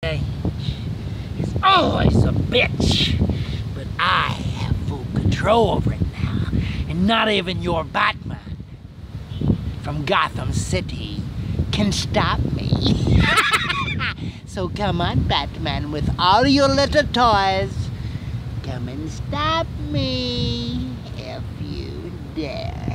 It's always a bitch, but I have full control over it now, and not even your Batman from Gotham City can stop me. So come on, Batman, with all your little toys, come and stop me if you dare.